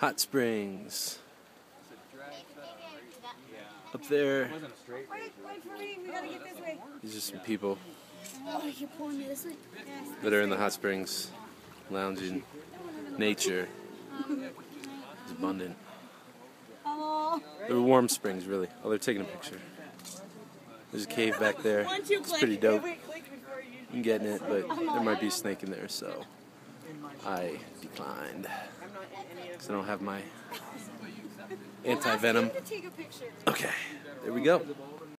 Hot springs. Up there, Wait for me. We gotta get this way. these are some people Oh, you're pulling me this way? Yes. that are in the hot springs, lounging. Nature is abundant. Oh. They're warm springs, really. Oh, they're taking a picture. There's a cave back there. It's pretty dope. I'm getting it, but there might be a snake in there, so I declined. Because I don't have my anti-venom. Take a picture. Okay, there we go.